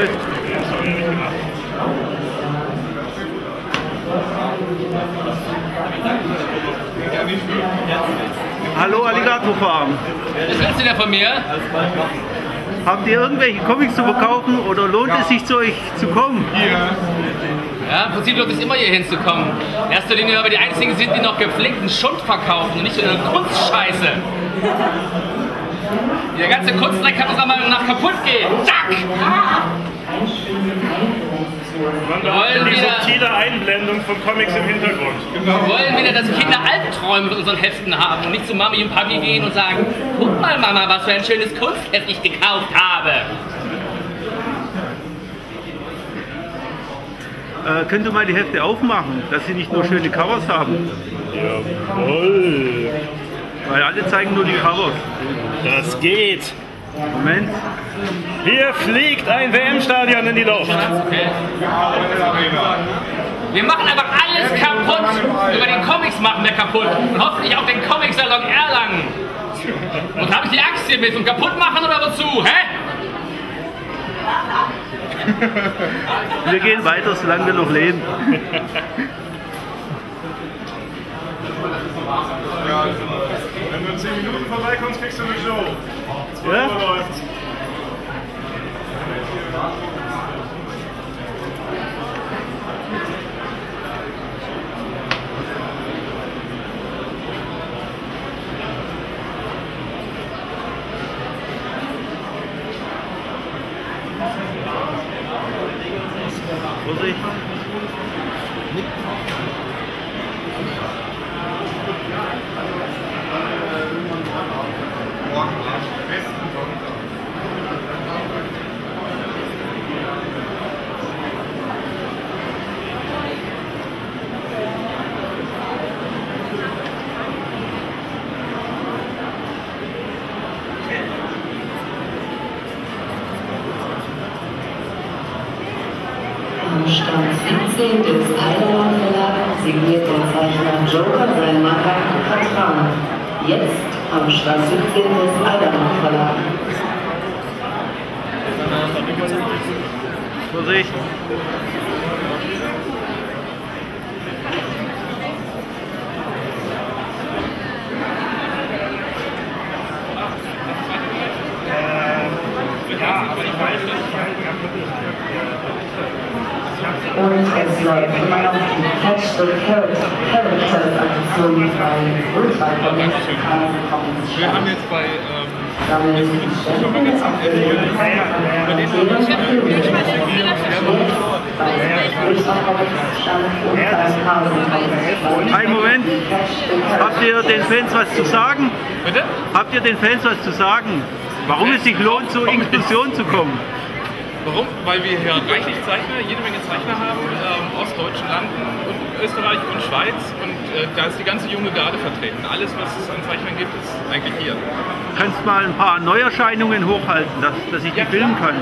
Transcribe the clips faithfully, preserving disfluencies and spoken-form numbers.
Hallo Alligator Farm. Was willst du denn von mir? Habt ihr irgendwelche Comics zu verkaufen oder lohnt ja. es sich zu euch zu kommen? Ja. Ja, im Prinzip lohnt es immer hier hinzukommen. In erster Linie, weil wir die einzigen sind, die noch gepflegten Schund verkaufen und nicht so eine Kunstscheiße. Der ganze Kunstdreck kann unserer Meinung nach kaputt gehen. Zack! Wir wollen die subtile Einblendung von Comics im Hintergrund. Wir wollen wieder, dass Kinder Albträume mit unseren Heften haben und nicht zu Mami und Papi gehen und sagen, guck mal Mama, was für ein schönes Kunstheft ich gekauft habe. Äh, könnt ihr mal die Hefte aufmachen, dass sie nicht nur schöne Covers haben? Jawohl. Weil alle zeigen nur die Covers. Das geht. Moment. Hier fliegt ein W M-Stadion in die Luft. Okay. Wir machen einfach alles kaputt. Über den Comics machen wir kaputt. Und hoffentlich auch den Comic-Salon Erlangen. Und habe ich die Aktie mit und kaputt machen oder wozu? Hä? Wir gehen weiter, solange wir noch leben. Ja, wenn du in zehn Minuten vorbeikommst, kriegst du eine Show. Ja? Vorsicht. Stand siebzehn des Eidermann Verlags signiert der Zeichner Joker sein markanten Vertrauen. Jetzt am Stand siebzehn des Eidermann Verlags. Vorsicht. Und es läuft immer noch die Catch the Characters Aktion bei Ultracomics. Wir haben jetzt bei ähm, Einen Moment. Habt ihr den Fans was zu sagen? Bitte? Habt ihr den Fans was zu sagen? Warum es sich lohnt, zur Inklusion zu kommen? Warum? Weil wir hier reichlich Zeichner, jede Menge Zeichner haben, ähm, aus deutschen Landen und Österreich und Schweiz, und äh, da ist die ganze junge Garde vertreten. Alles, was es an Zeichnern gibt, ist eigentlich hier. Du kannst mal ein paar Neuerscheinungen hochhalten, dass, dass ich die ja, filmen kann.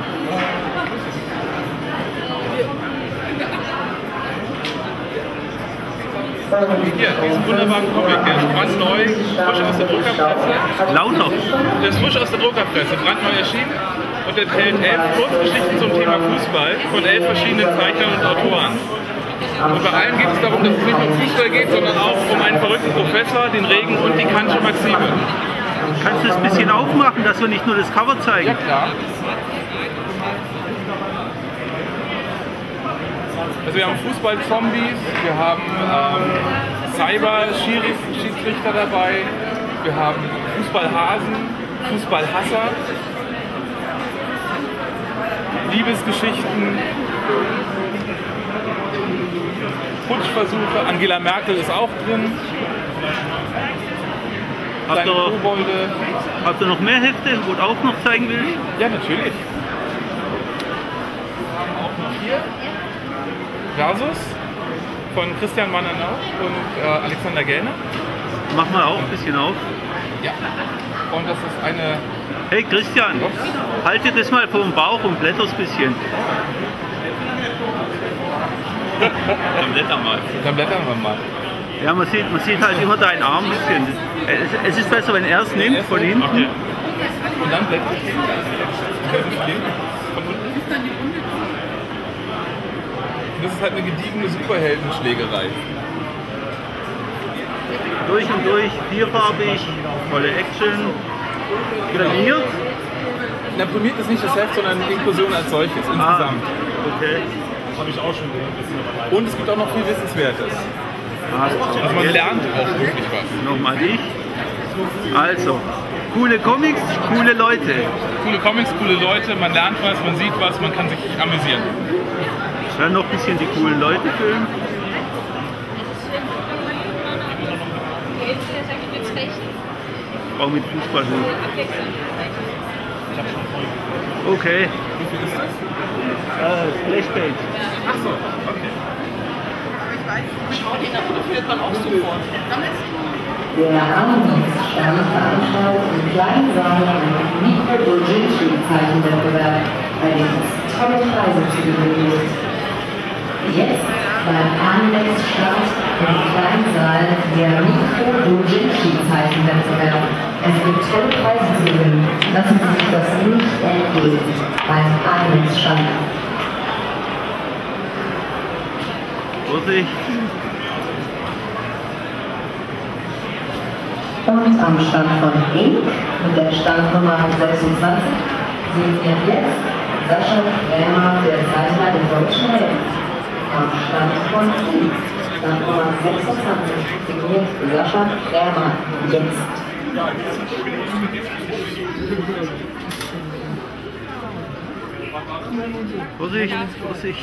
Hier, diesen wunderbaren Comic, der ist brandneu, frisch aus der Druckerpresse. Lauter. Der ist frisch aus der Druckerpresse, brandneu erschienen. Und enthält elf Kurzgeschichten zum Thema Fußball von elf verschiedenen Zeichnern und Autoren. Und bei allen geht es darum, dass es nicht nur um Fußball geht, sondern auch um einen verrückten Professor, den Regen und die Kantsche Maxime. Kannst du es ein bisschen aufmachen, dass wir nicht nur das Cover zeigen? Ja, klar. Also wir haben Fußball-Zombies, wir haben ähm, Cyber-Schiedsrichter dabei, wir haben Fußballhasen, Fußballhasser, Liebesgeschichten, Putschversuche, Angela Merkel ist auch drin, habt ihr, Kobolde. Habt ihr noch mehr Hefte, wo du auch noch zeigen willst? Ja, natürlich. Wir haben auch noch hier Versus von Christian Mananau und äh, Alexander Gellner. Mach mal auch ein bisschen auf. Ja. Und das ist eine... Hey Christian, halt dir das mal vor dem Bauch und blätter's ein bisschen. Dann blättern wir mal. Dann blättern wir mal. Ja, man sieht, man sieht halt immer deinen Arm ein bisschen. Es, es ist besser, wenn er es nimmt, von hinten. Okay. Und dann blättert es. Von unten. das ist halt eine gediegene Superheldenschlägerei. Durch und durch, vierfarbig, tolle Action, prämiert. Na, prämiert ist nicht das Heft, sondern Inklusion als solches insgesamt. Ah, okay. Habe ich auch schon gehört. Und es gibt auch noch viel Wissenswertes. Also, Also man lernt auch wirklich was. nochmal ich. Also, coole Comics, coole Leute. Coole Comics, coole Leute, man lernt was, man sieht was, man kann sich amüsieren. Dann noch ein bisschen die coolen Leute filmen. Auch mit Fußball. Okay. Wie viel ist das? Äh, Flashpage. Achso, okay. Der Armdienststand veranstaltet im kleinen Saal einen Mikro-Doujinshi-Zeichenwettbewerb, bei dem es tolle Preise zu gewinnen gibt. Jetzt beim Armdienststand im kleinen Saal der Mikro-Doujinshi-Zeichenwettbewerb. Es gibt tolle Preise zu gewinnen. Lassen Sie sich das nicht entgehen beim Armdienststand. Vorsicht. Und am Stand von Ink mit der Standnummer sechsundzwanzig sehen wir jetzt Sascha Krämer, der Zeichner der deutschen Helden. Am Stand von Ink, Standnummer sechsundzwanzig, signiert Sascha Krämer jetzt. Vorsicht, Vorsicht.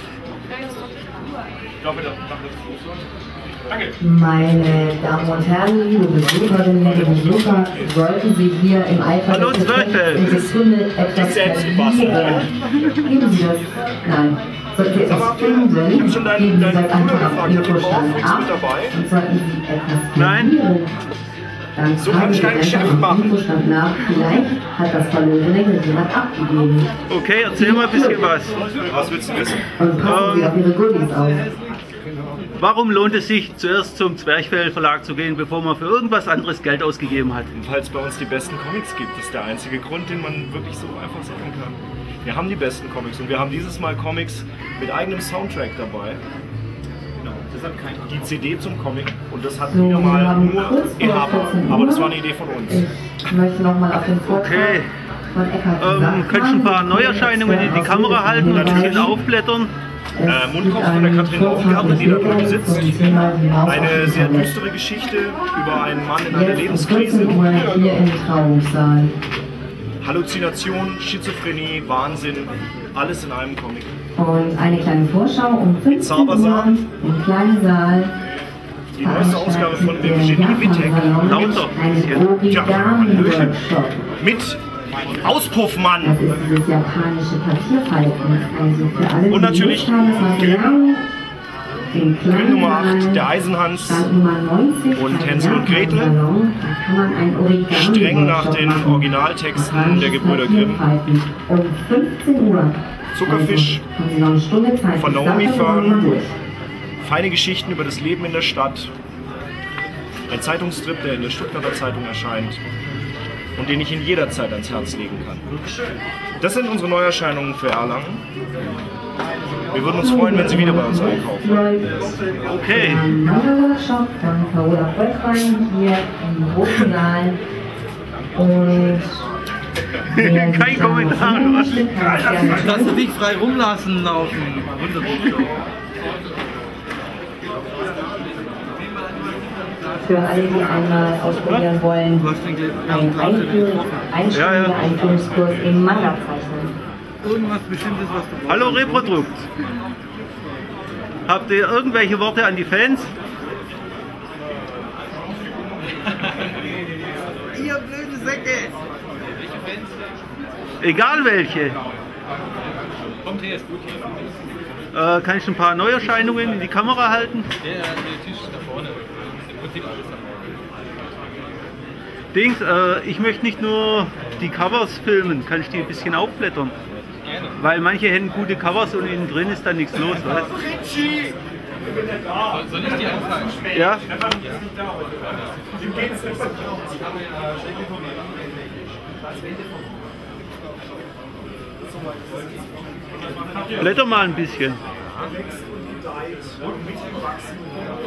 Meine Damen und Herren, liebe Besucherinnen und Besucher, sollten Sie hier im Eifer Hallo, des Zwerchfell. Gefechts in der Sekunde etwas verlieren, geben Sie das, nein, sollten Sie etwas finden, geben Sie das einfach am Infostand ab und sollten Sie etwas Nein. verlieren, dann fragen Sie einfach am Infostand nach, vielleicht hat das verlorene jemand abgegeben. Okay, erzähl mal ein bisschen was. Was willst du wissen? Und passen Sie auf Ihre Goodies auf. Warum lohnt es sich, zuerst zum Zwerchfell Verlag zu gehen, bevor man für irgendwas anderes Geld ausgegeben hat? Weil es bei uns die besten Comics gibt. Das ist der einzige Grund, den man wirklich so einfach sagen kann. Wir haben die besten Comics und wir haben dieses Mal Comics mit eigenem Soundtrack dabei. Die C D zum Comic und das hat So, wieder wir mal haben nur kurz vor Inhaber. vierzehn Uhr. Aber das war eine Idee von uns. Ich möchte nochmal auf den Vortrag Okay. von Eckhard Ähm, Gesagt könntest du ein paar haben. Neuerscheinungen in die Kamera halten, ein bisschen aufblättern? Es Äh, Mundkopf von der gibt Katrin einen Aufgabe, die da Vortrag drüben sitzt. zum Thema die Maus auf Eine dem sehr Tablett. düstere Geschichte über einen Mann in einer Jetzt um Lebenskrise. vierzehn Uhr hier im Trauungssaal. Halluzination, Schizophrenie, Wahnsinn, alles in einem Comic. Und eine kleine Vorschau um fünfzehn Uhr Zaubersar. im kleinen Saal. Die neueste Ausgabe von dem der Genie Vitek Lauter. einen Origami-Workshop. mit Auspuffmann. Das ist dieses japanische Papierfalten. Also für alle, die Und natürlich Lust haben, das mal zu lernen, den kleinen Nummer acht, Saal, der Eisenhans. Stand Nummer neunzig, und beim Hänsel und Gretel. Japan-Salon. Da kann man ein Origami Streng nach Workshop den machen. Originaltexten der Gebrüder Grimm. Papierfalten. Um fünfzehn Uhr. Zuckerfisch Also, haben Sie noch eine Stunde Zeit. von Bis Naomi dahin kommen wir Fern. durch. Feine Geschichten über das Leben in der Stadt. Ein Zeitungsstrip, der in der Stuttgarter Zeitung erscheint und den ich in jeder Zeit ans Herz legen kann. Das sind unsere Neuerscheinungen für Erlangen. Wir würden uns freuen, wenn Sie wieder bei uns einkaufen. Okay. Ein neuer Workshop von Carola Volkwein hier im großen Saal. Und wer sich Kein da Kommentar, noch was? sehen möchte, kann es gerne Lass du dich frei rumlassen laufen. für alle, die einmal ausprobieren wollen, Du hast den Glück, ein Einführung, einstündiger Ja, ja. Einführungskurs im Manga-Zeichnen. irgendwas Bestimmtes, was du brauchst. Hallo Reprodukt. Habt ihr irgendwelche Worte an die Fans? Ihr blöde Säcke! Egal welche. Kommt her, ist gut. Äh, kann ich ein paar Neuerscheinungen in die Kamera halten? Der, der Tisch ist da vorne. Im Prinzip alles da vorne. Dings, äh, ich möchte nicht nur die Covers filmen, kann ich die ein bisschen aufblättern? Gerne. Weil manche hätten gute Covers und innen drin ist dann nichts los, weißt Soll, soll ich die anfangen? du? Ja? Blätter mal ein bisschen. gedeiht und mitgewachsen.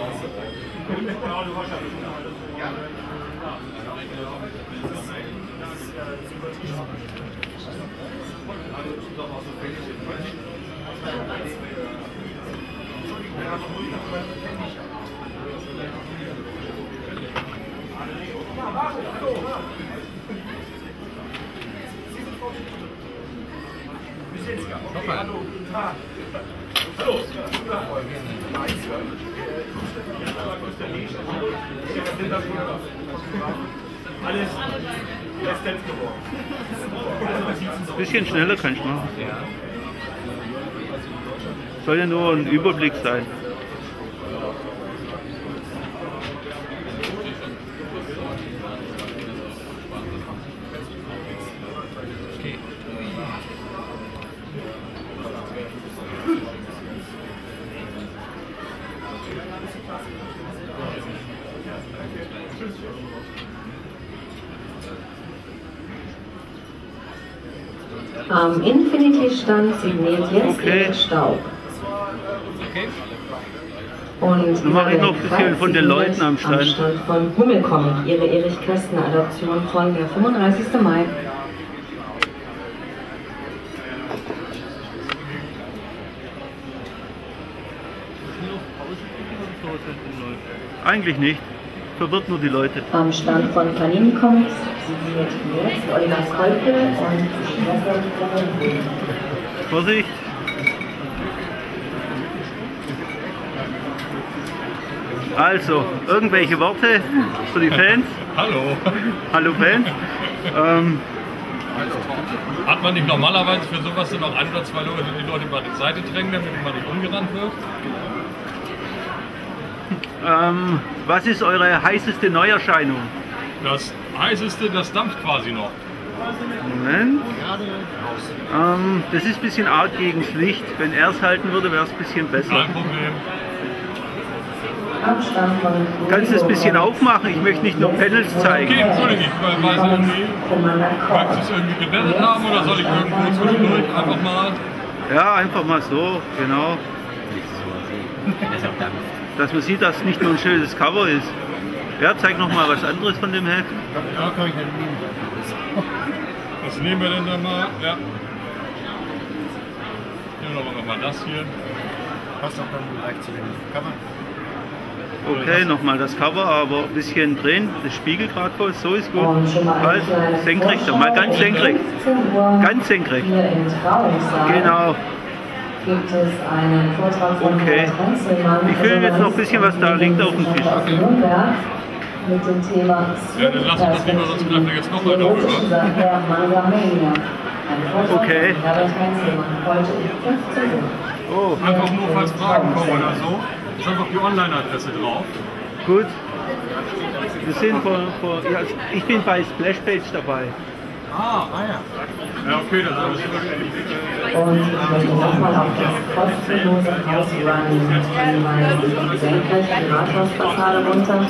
Alles Residenz geworden. Bisschen schneller kann ich machen. Soll ja nur ein Überblick sein. Am Infinity-Stand signiert jetzt Okay. Erik Staub. Und Dann mache ich noch ein bisschen von den Leuten am Stand. Am Stand von Hummelcomic, ihre Erich Kästner-Adaption von der fünfunddreißigsten Mai. Eigentlich nicht. Verwirrt nur die Leute. Am Stand von Panini Comics signiert jetzt Oliver Kolke und Schwester Clemens. Vorsicht! Also, irgendwelche Worte für die Fans? Hallo. Hallo Fans. Ähm, Hat man nicht normalerweise für sowas dann auch ansatzweise die Leute mal die Seite drängen, damit man nicht umgerannt wird? ähm, was ist eure heißeste Neuerscheinung? Das heißeste, das dampft quasi noch. Moment. Ähm, das ist ein bisschen arg gegen das Licht. Wenn er es halten würde, wäre es ein bisschen besser. Kein Problem. Am Stand von Kannst du es ein bisschen aufmachen? Ich möchte nicht nur Panels zeigen. Okay, Entschuldigung, ich weiß irgendwie, möchtest du es irgendwie geblendet haben oder soll ich irgendwo zwischendurch einfach mal? Ja, einfach mal so, genau. Dass man sieht, dass es nicht nur ein schönes Cover ist. Ja, zeig noch mal was anderes von dem Heft. Ja, kann ich nicht nehmen. Was nehmen wir denn da mal? Ja. Nehmen wir noch mal das hier. Passt auch dann leicht zu dem Cover. Okay, nochmal das Cover, aber ein bisschen drehen. Das spiegelt gerade voll, so ist gut. Halt, senkrecht, mal ganz senkrecht. Ganz senkrecht. Hier im Trauungssaal Genau. gibt es einen Vortrag von Okay. Herrn Trenzelmann. Ich filme jetzt noch ein bisschen, was da liegt auf dem Tisch. Aus Nürnberg mit dem Thema Ja, dann lass uns das lieber, sonst bleibt er jetzt noch weiter rüber. Sache Manga Mania. Ein Vortrag Okay. von Herbert Heinzelmann heute um fünfzehn Uhr. Oh, Einfach nur, falls Fragen kommen oder so, ist einfach die Online-Adresse drauf. gut. Wir sind vor, vor, ja, ich bin bei Splashpage dabei. Ah, ah ja. Ja, okay, das ist alles Und ich möchte nochmal auf das kostenlose Hausrun hinweisen. Senkrecht die Rathausfassade runter.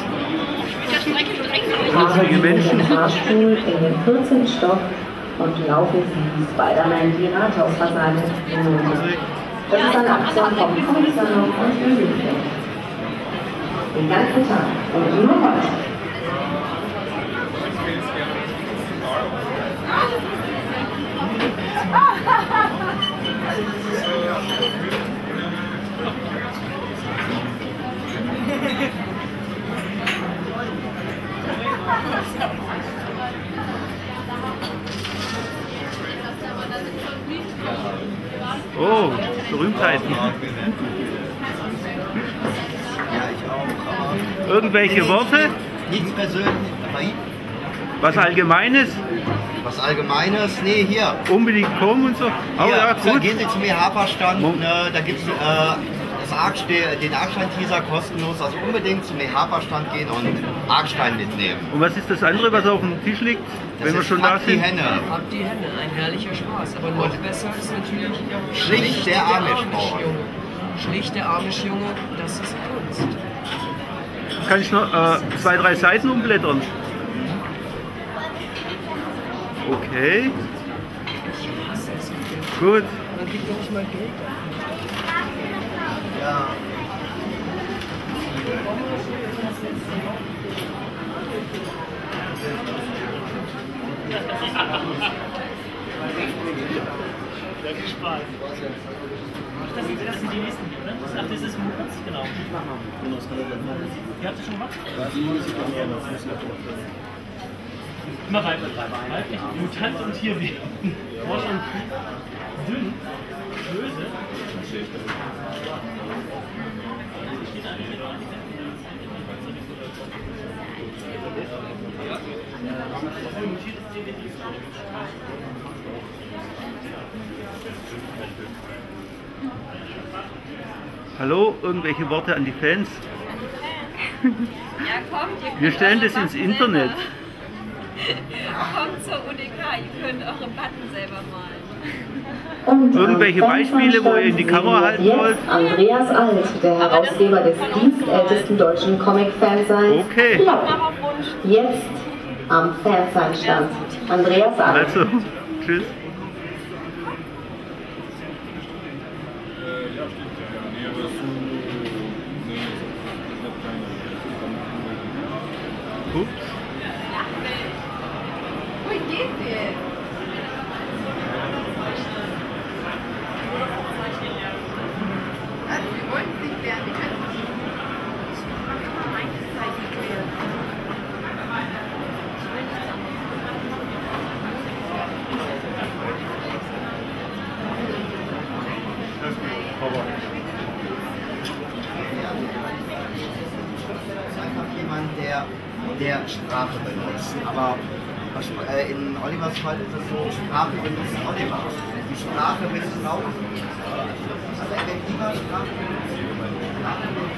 Fahre Sie mit dem Fahrstuhl in den vierzehnten Stock und laufe wie Spider-Man die Rathausfassade hinunter. Das ist eine Aktion vom Comic-Salon und Möbelfeld. Den ganzen Tag und nur heute. Oh, Berühmtheiten. Irgendwelche Worte? Nichts Persönliches. Was Allgemeines? Was Allgemeines? Nee, hier. Unbedingt kommen und so? Oh Hier, ja, so gut. gehen Sie zum E H-Stand, Mom- ne, da gibt es äh, das Arc-Ste- den Arcstein-Teaser kostenlos, also unbedingt zum E H-Stand gehen und Arcstein mitnehmen. Und was ist das andere, was auf dem Tisch liegt, Das wenn wir ist schon da Hack die sind? Henne. Habt die Hände, ein herrlicher Spaß. Aber noch besser ist natürlich Schlicht der Amish-Bauer. Junge. Schlicht der Amish-Junge, das ist Kunst. Kann ich noch äh, zwei, drei Seiten umblättern? Okay, Ich hasse es. gut. Man gibt doch nicht mal Geld. Ja, viel Spaß. Das sind, das sind die nächsten, ne? Ach, das ist Mutanz, genau. Ihr habt ihr schon gemacht? Immer weiter treiben. Weiblich, Mutant und Tierwesen. Forschung, dünn, böse. Hallo, irgendwelche Worte an die Fans? Ja, kommt, ihr könnt Wir stellen eure das ins Button Internet. Selber. Kommt zur U D K, ihr könnt eure Button selber malen. Und Irgendwelche Beispiele, wo ihr in die Kamera halten wollt? Andreas Alt, der Herausgeber des dienstältesten deutschen Comic-Fanseins. Okay. Plopp. Jetzt am Fansign-Stand. Andreas Alt. Also, tschüss. Ups. Wo geht ihr? Also, wir wollen es nicht werden, wir können es nicht. Mach immer meine Zeichen quer. Ich will nichts Einfach jemand, der, der Sprache benutzt. Aber äh, in Olivers Fall ist es so, Sprache benutzt Oliver. Die Sprache benutzt auch. Also er wird immer Sprache benutzt. Sprache wird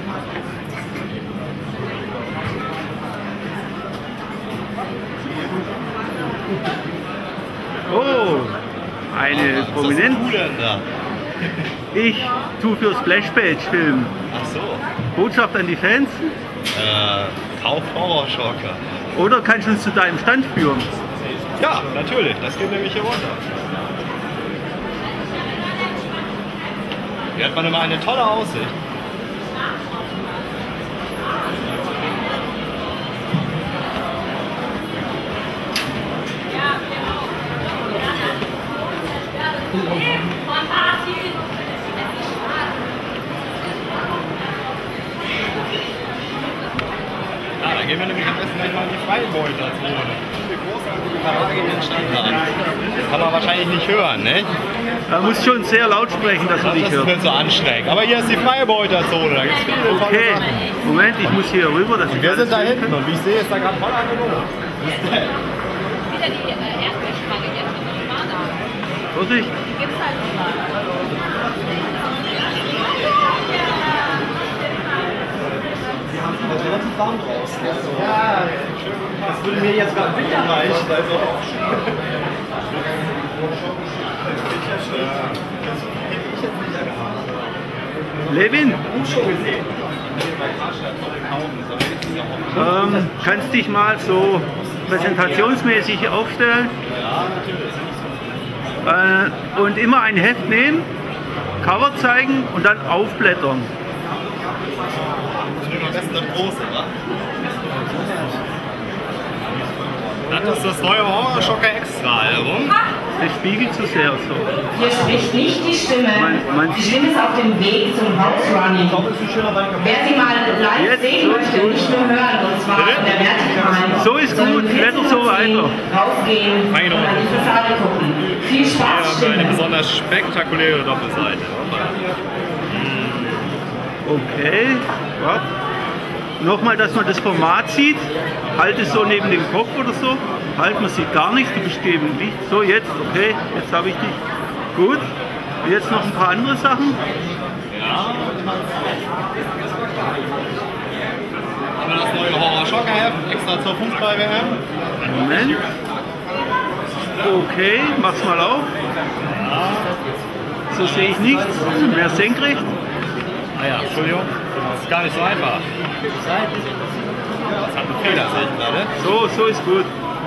Oh, eine Prominenz. Ich tue für Splashpage filmen. Ach so. Botschaft an die Fans? Äh, Kauf Horrorschocker. Oder kannst du uns zu deinem Stand führen? Ja, natürlich. Das geht nämlich hier runter. Hier hat man immer eine tolle Aussicht. Ja, da gehen wir nämlich am besten gleich mal in die Freibeuterzone. Diese großartige Parade in den Stand haben. Das kann man wahrscheinlich nicht hören, ne? Man muss schon sehr laut sprechen, dass man dich Das hört. ist nicht so anstrengend. Aber hier ist die Freibeuterzone, da gibt es viele tolle Okay, Sachen. Moment, ich muss hier rüber. Dass ich Wir alles sind da sehen hinten kann. und wie ich sehe, ist da gerade voll angenommen. Wieder die äh, Erdbeerschlange, die hat schon mal da. Vorsicht. Die gibt's halt nicht mal. Wir haben aber relativ warm draußen. Also, ja, das würde mir jetzt gerade Winter reichen. Also auch Levin, ähm, kannst dich mal so präsentationsmäßig aufstellen äh, und immer ein Heft nehmen, Cover zeigen und dann aufblättern. Am besten das große, wa? Das ist das neue Horrorschocker Extra-Album. Das spiegelt zu sehr so. Hier spricht nicht die Stimme. Man- man- Die Stimme ist auf dem Weg zum House-Running. Wer sie mal live Jetzt, sehen so ist möchte, gut. nicht nur hören, und zwar in der Vertikalen. So ist gut, blätter so weiter. Rausgehen und Fein. an die Fassade gucken. Viel Spaß, Hier haben wir eine Stimme. besonders spektakuläre Doppelseite. Okay, ja. Nochmal, dass man das Format sieht. Halt es so neben dem Kopf oder so. Halt, man sieht gar nichts, du bist gegen Licht. So, jetzt, okay, jetzt habe ich dich. Gut. Jetzt noch ein paar andere Sachen. Ja. Haben wir das neue Horrorschocker-Heft, extra zur Fußball-W M. Moment. Okay, mach's mal auf. So sehe ich nichts. Mehr senkrecht. Ah ja, Entschuldigung. Das ist gar nicht so einfach. Das hat einen Fehler, sehe ich gerade. So, so ist gut.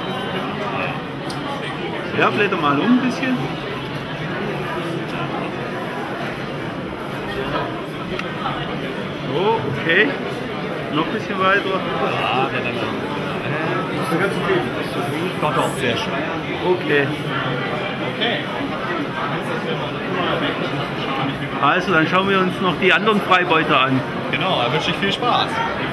Ja, blätter mal um ein bisschen. Oh, okay. Noch ein bisschen weiter. Ja, der langsam. Doch, doch, sehr schön. Okay. Okay. Also, dann schauen wir uns noch die anderen Freibeuter an. Genau, da wünsche ich viel Spaß.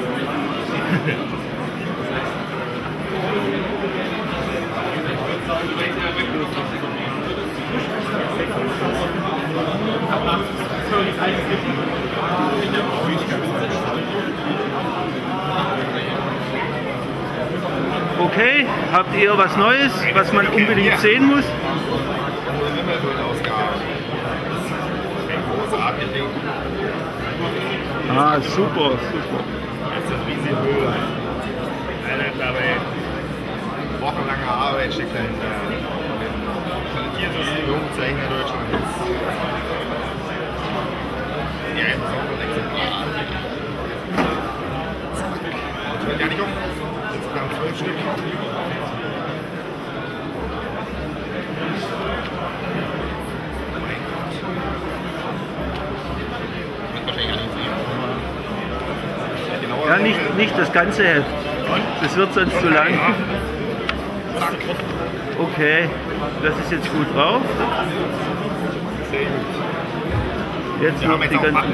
Okay, habt ihr was Neues, was man unbedingt sehen muss? Ah, super, super. Das ist eine riesige Höhle. Alter, ich glaube, ey, wochenlange Arbeit steckt dahinter. Hier ist das Jugendzeichner Deutschlands. Ja, das ist auch ein Exemplar. Das wird gar nicht um. Insgesamt zwölf Stück. Ja, nicht, nicht das ganze Heft. Das wird sonst zu lang. Okay, das ist jetzt gut drauf. Jetzt noch die ganzen.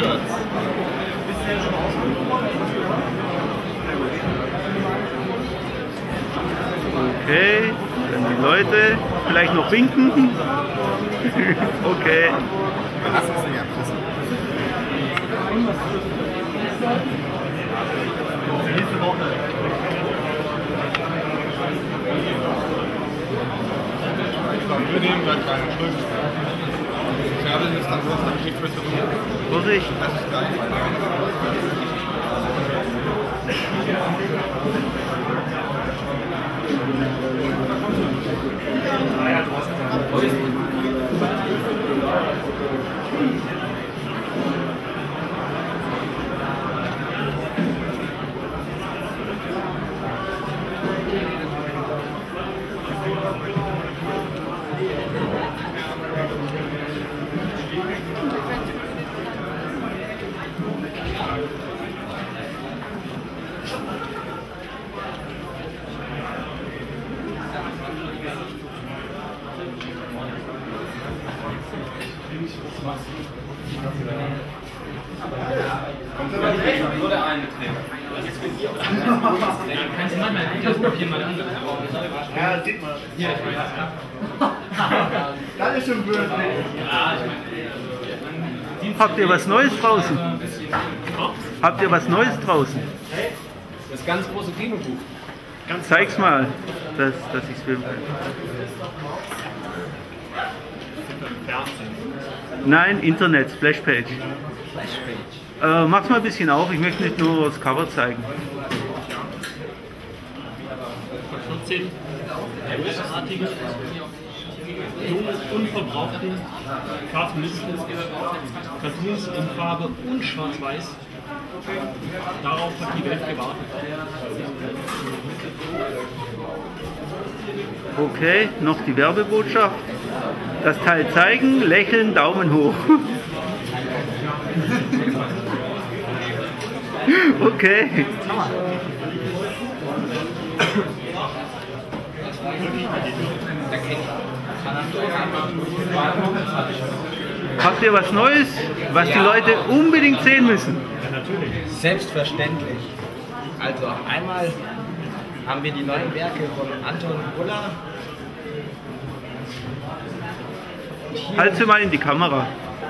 Okay, dann die Leute. Vielleicht noch winken. Okay. Wir nehmen gleich kleine Schrift. Schade ist dann groß, dann schickt bitte rüber. Vorsicht. Das ist geil. Nur der eine Träger. Kannst du manchmal das Papier mal an? Ja, sieht man. Hier, das ist schon blöd. Habt ihr was Neues draußen? Habt ihr was Neues draußen? Das ganz große Kinobuch. Zeig's mal, dass, dass ich's filme. Nein, Internet, Splashpage. Äh, mach's mal ein bisschen auf, ich möchte nicht nur das Cover zeigen. vierzehn großartige, junge, unverbrauchte Cartoonisten, Cartoons in Farbe und Schwarz-Weiß. Darauf hat die Welt gewartet. Okay, noch die Werbebotschaft. Das Teil zeigen, lächeln, Daumen hoch. Okay. Habt ihr was Neues, was die Leute unbedingt sehen müssen? Selbstverständlich. Also einmal haben wir die neuen Werke von Anton Buller. Halt sie mal in die Kamera.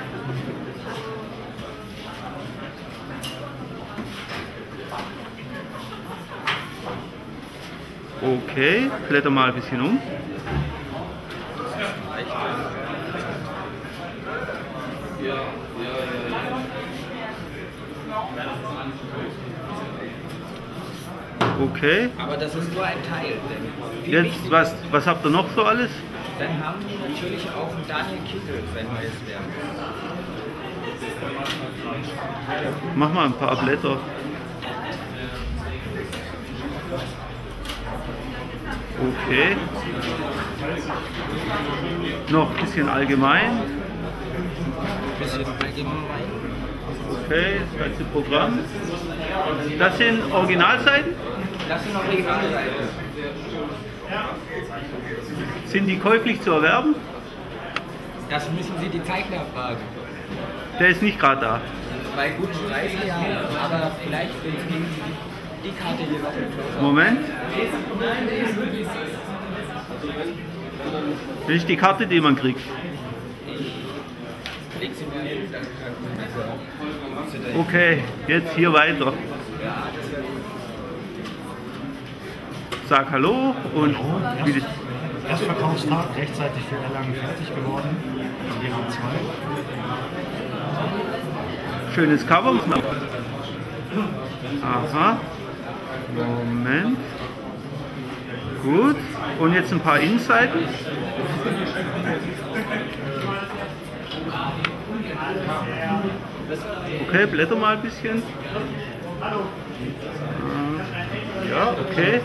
Okay, blätter mal ein bisschen um. Okay. Aber das ist nur ein Teil. Denn Jetzt, was, was habt ihr noch so alles? Dann haben wir natürlich auch Daniel Kittel, sein neues Werk. Mach mal ein paar Blätter. Okay. Noch ein bisschen allgemein. Bisschen allgemein. Okay, das ganze Programm. Das sind Originalseiten? Das sind Originalseiten. Sind die käuflich zu erwerben? Das müssen Sie die Zeichner fragen. Der ist nicht gerade da. Bei guten Preisen ja, aber vielleicht wenn Sie die Karte hier noch mit Closer. Moment. Das ist die Karte, die man kriegt. Okay, jetzt hier weiter. Sag Hallo und wie das Erstverkaufstag rechtzeitig für Erlangen fertig geworden. Wir haben zwei. Schönes Cover. Aha. Moment. Gut. Und jetzt ein paar Innenseiten. Okay, blätter mal ein bisschen. Ja, okay.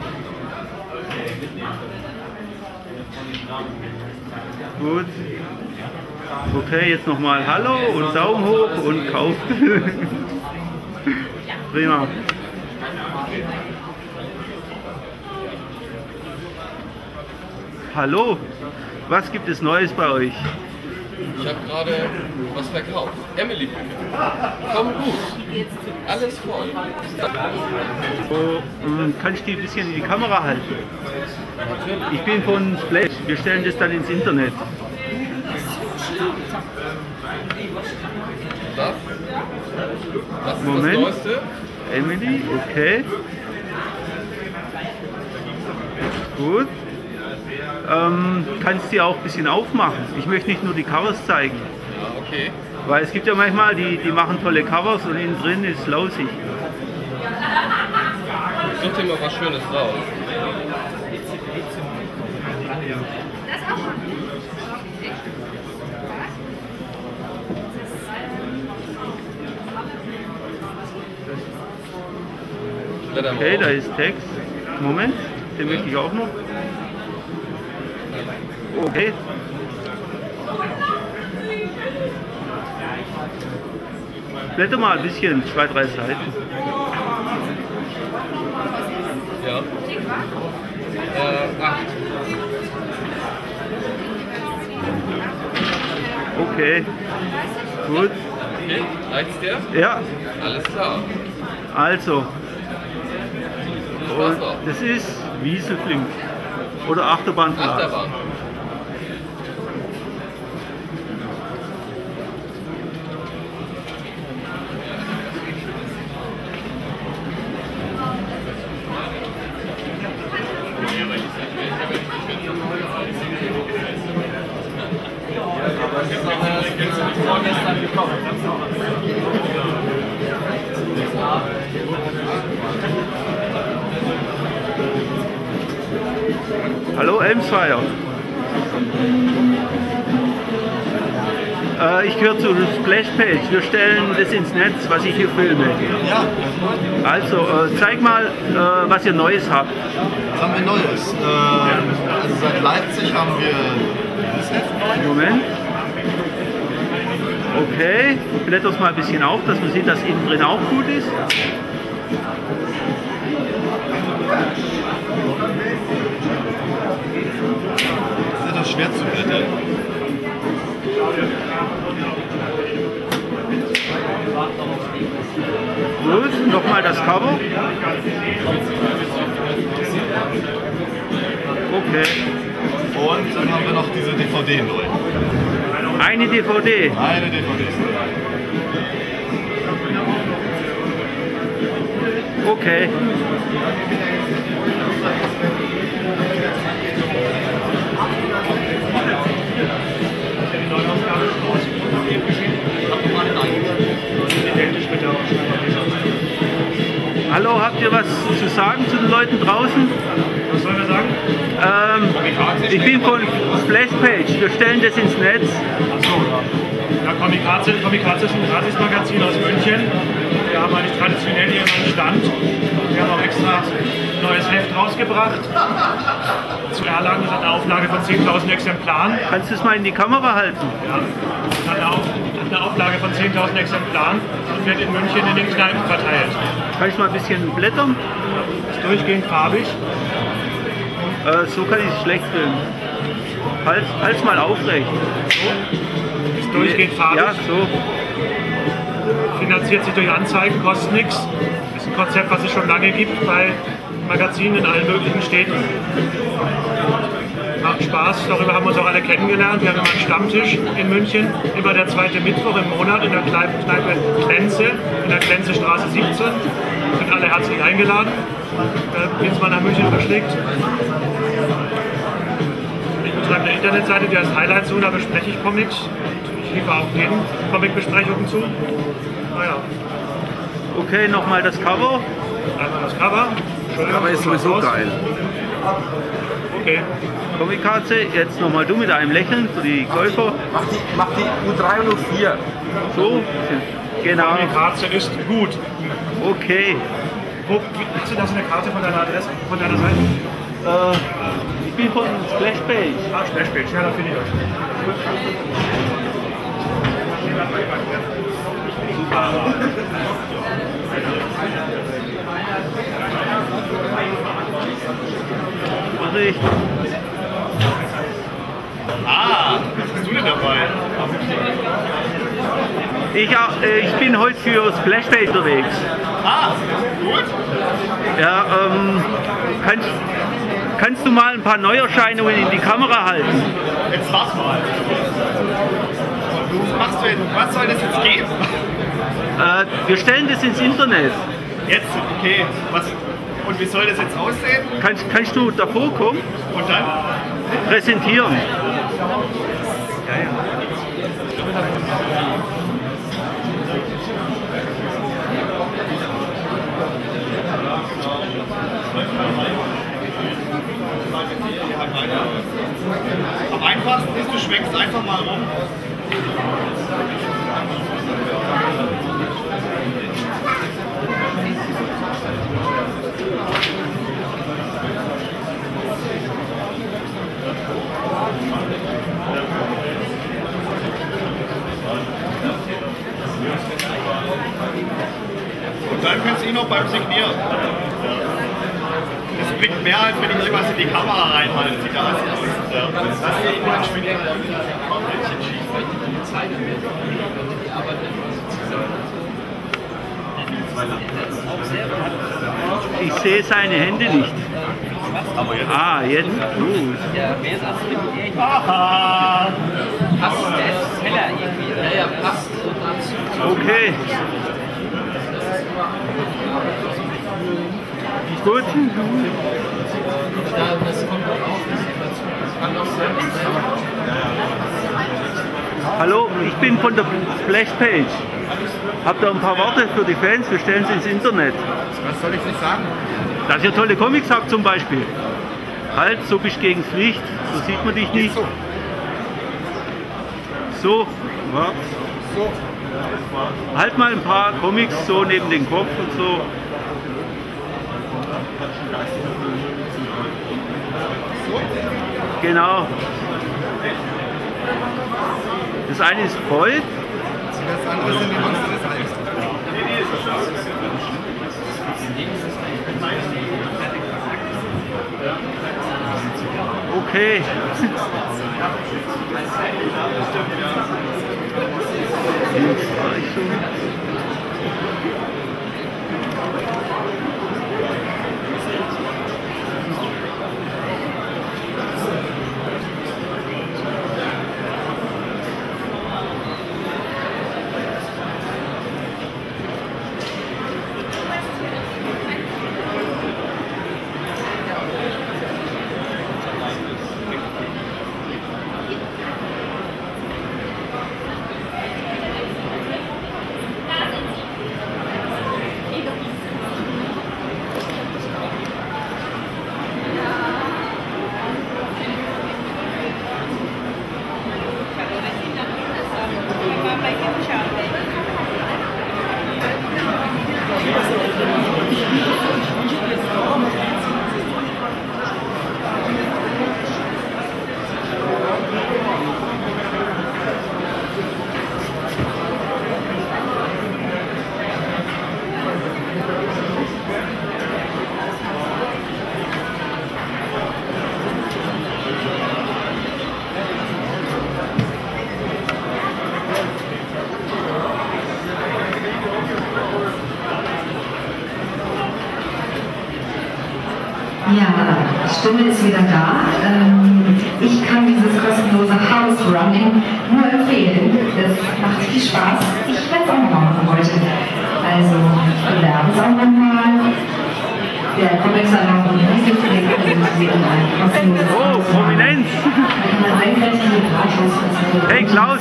Gut. Okay, jetzt nochmal Hallo und Daumen hoch und Kauf. Prima. Hallo, was gibt es Neues bei euch? Ich habe gerade was verkauft. Emily Bücher. Komm gut. Alles voll. So, kannst du die ein bisschen in die Kamera halten? Ich bin von Splash. Wir stellen das dann ins Internet. Das? Das ist Moment. das Neueste. Emily, okay. Gut. Ähm, kannst du die auch ein bisschen aufmachen. Ich möchte nicht nur die Covers zeigen. Ja, okay. Weil es gibt ja manchmal, die, die machen tolle Covers und innen drin ist lausig. Ich such dir mal was Schönes raus. Okay, da ist Text. Moment, den möchte ich auch noch. Okay. Blätter mal ein bisschen, zwei, drei Seiten. Ja. Äh, acht. Okay. Gut. Okay, reicht's dir? Ja. Alles klar. Also. Und das ist Wieselflink. Oder Achterbahnverlag. Achterbahn. Hallo Elmsfire. Äh, ich gehöre zur Splashpage. Wir stellen das ins Netz, was ich hier filme. Ja. Also, äh, zeig mal, äh, was ihr Neues habt. Was haben wir Neues? Äh, also seit Leipzig haben wir das Heft. Moment. Okay, blätter es mal ein bisschen auf, dass man sieht, dass innen drin auch gut ist. Das ist etwas schwer zu blättern. Gut, nochmal das Cover. Okay. Und dann haben wir noch diese D V D neu. Eine D V D? Eine D V D. Okay. Hallo, habt ihr was zu sagen zu den Leuten draußen? Was sollen wir sagen? Ähm, ich bin von Splashpage, wir stellen das ins Netz. Achso, ja. Ja, Kamikaze, Kamikaze ist ein Gratismagazin aus München. Wir haben eigentlich traditionell hier einen Stand. Wir haben auch extra ein neues Heft rausgebracht. Zu Erlangen, das hat eine Auflage von zehntausend Exemplaren. Kannst du es mal in die Kamera halten? Ja, das hat eine eine Auflage von zehntausend Exemplaren und wird in München in den Kneipen verteilt. Kann ich mal ein bisschen blättern? Ist durchgehend farbig. Äh, so kann ich es schlecht filmen. Halt, halt's mal aufrecht. So. Ist durchgehend farbig. Ja, so. Finanziert sich durch Anzeigen, kostet nichts. Ist ein Konzept, was es schon lange gibt bei Magazinen in allen möglichen Städten. Macht Spaß, darüber haben wir uns auch alle kennengelernt. Wir haben immer einen Stammtisch in München, immer der zweite Mittwoch im Monat in der Kneipe, Kneipe Klenze, in der Klenzestraße siebzehn. Sind alle herzlich eingeladen, wenn es mal nach München verschlägt. Ich betreibe eine Internetseite, die heißt Highlight Zone, da bespreche ich Comics. Ich liefere auch denen Comic-Besprechungen zu. Naja. Okay, nochmal das Cover. Einmal das Cover. Das Cover ist sowieso geil. Okay. Comic-Katze, jetzt nochmal du mit einem Lächeln für die Käufer. Mach die, mach die U drei und U vier. So, genau. Comic-Katze ist gut. Okay. Wo, hast du da so eine Karte von deiner Adresse, von deiner Seite? Äh, ich bin von Splashpage. Ah, Splashpage, ja, da finde ich euch. Richtig. Ah, was bist du denn dabei? Ich, äh, ich bin heute für Splashpage unterwegs. Ah, gut. Ja, ähm, kannst, kannst du mal ein paar Neuerscheinungen in die Kamera halten? Jetzt mach mal. Was machst du jetzt? Was soll das jetzt geben? Äh, wir stellen das ins Internet. Jetzt? Okay. Was? Und wie soll das jetzt aussehen? Kannst, kannst du davor kommen? Und dann? Präsentieren. Ja, ja. Am einfachsten ist, du schwenkst einfach mal rum. Und dann kannst du ihn noch beim Signieren. Das bringt mehr, als wenn ich irgendwas in die Kamera reinhalte. Sieht ja alles aus. Ja. Das hier immer ein Schwingen. Ich sehe seine Hände nicht. Aber jetzt. Ah, jetzt. Gut. Ja, wer ist absolut Aha! Passt, der ist heller irgendwie. Ja, ja, passt. Okay. Gut. Hallo, ich bin von der Splashpage. Habt ihr ein paar Worte für die Fans? Wir stellen sie ins Internet. Was soll ich nicht sagen? Dass ihr tolle Comics habt zum Beispiel. Halt, so bist du gegen das Licht, so sieht man dich nicht. So. So. Ja. So. Halt mal ein paar Comics so neben den Kopf und so. Genau. Das eine ist voll. Das andere sind die Monster des Alls. Okay. Stimme ist wieder da. Ähm, ich kann dieses kostenlose House Running nur empfehlen. Das macht viel Spaß. Ich werde es auch noch machen heute. Also, ich bewerbe es auch nochmal. Der Comic-Salon und diese Pflege organisieren ein kostenloses Oh, Prominenz! Hey Klaus!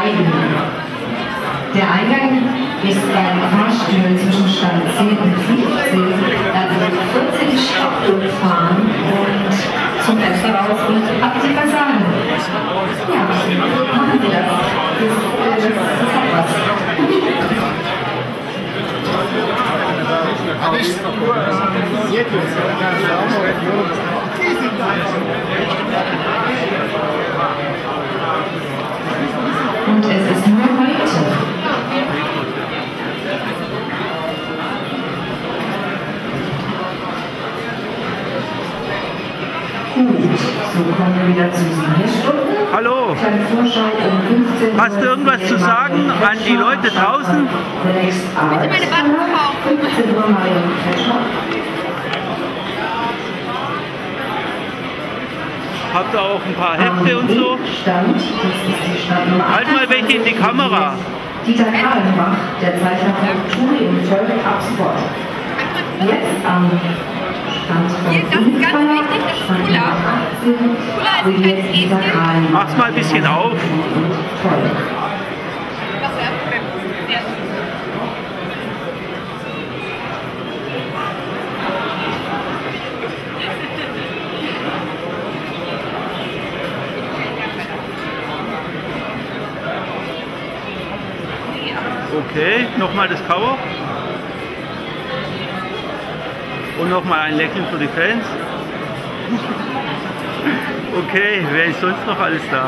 Der Eingang ist beim Fahrstuhl zwischen Stand zehn und fünfzehn. Da wird vierzehn Stockwerke fahren und zum Fenster raus und ab die Fassade. Ja, machen Sie das. Das, das, das hat was. Und es ist nur heute. Gut, so kommen wir wieder zu sieben Stunden. Hallo! Hast du irgendwas zu sagen an die Leute draußen? Bitte meine Backen kaufen. Habt ihr auch ein paar Hefte und so? Halt mal welche in die Kamera. Dieter Kahlenbach, der Zeichner von Turi und Volk ab sofort. Jetzt am Stand von Unfall, Stand achtzehn, wird Dieter Kahlenbach. Mach's mal ein bisschen auf. Okay, nochmal das Cover. Und nochmal ein Lächeln für die Fans. Okay, wer ist sonst noch alles da?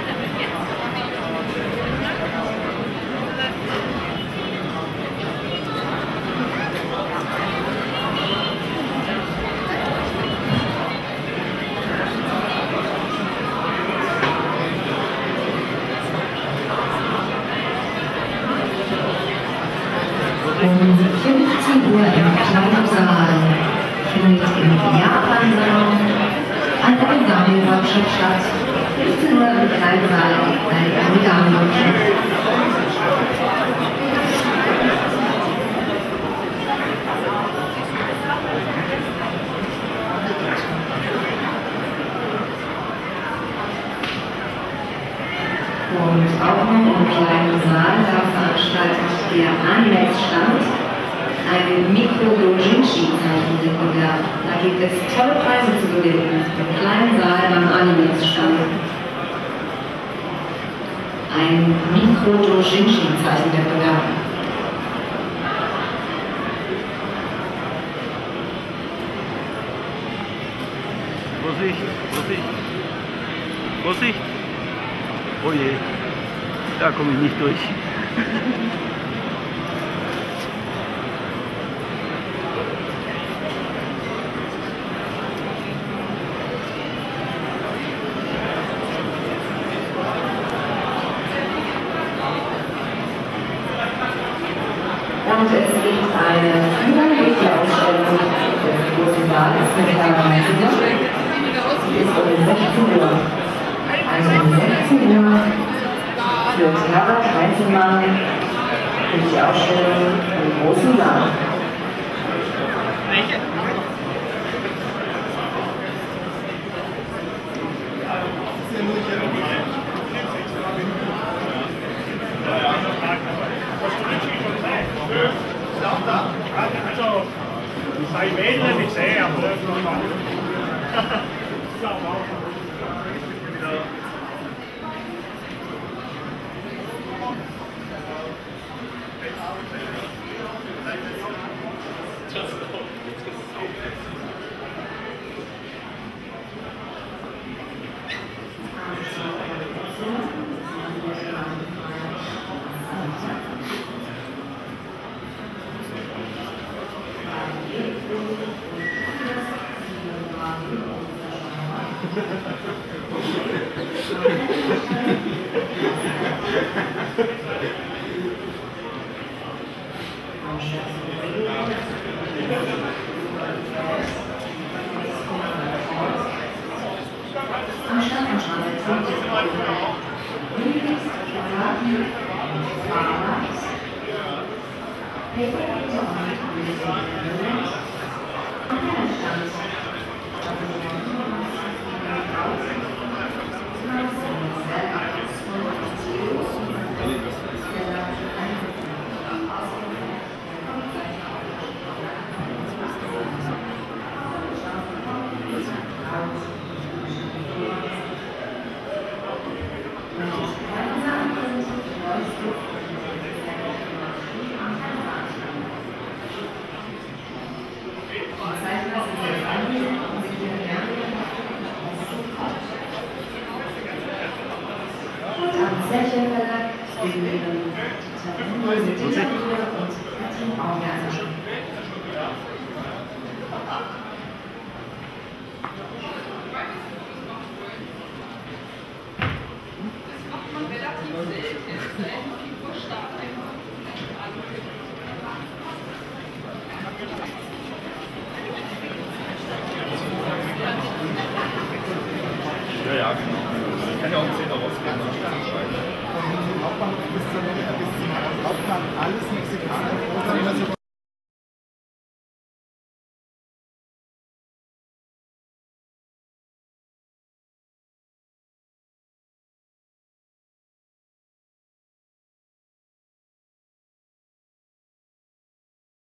Um fünfzehn Uhr im kleinen Saal findet im Japan-Salon ein Origami-Workshop statt. fünfzehn Uhr im kleinen Saal ein Origami-Workshop. Und auch noch im kleinen Saal, da veranstaltet der Anime-Stand einen Mikro-Dojinshi-Zeichenwettbewerb. Da gibt es tolle Preise zu gewinnen im kleinen Saal beim Anime-Stand. Ein Mikro-Dojinshi-Zeichenwettbewerb. Vorsicht, Vorsicht, Vorsicht. Oh je, da komme ich nicht durch. Und es gibt eine Führung-Ausstellung des großen Saals mit Herrn Meisinger. Die ist um sechzehn Uhr. Also um sechzehn Uhr führt Herbert Heinzelmann durch die Ausstellung im großen Saal. Welche? Also, bei Mädchen nicht sehr, aber Thank you. Ja, ja, genau. Ich kann ja auch einen Zehner rausgeben. Hauptbahnhof bis zum Hauptbahnhof alles Mexikaner.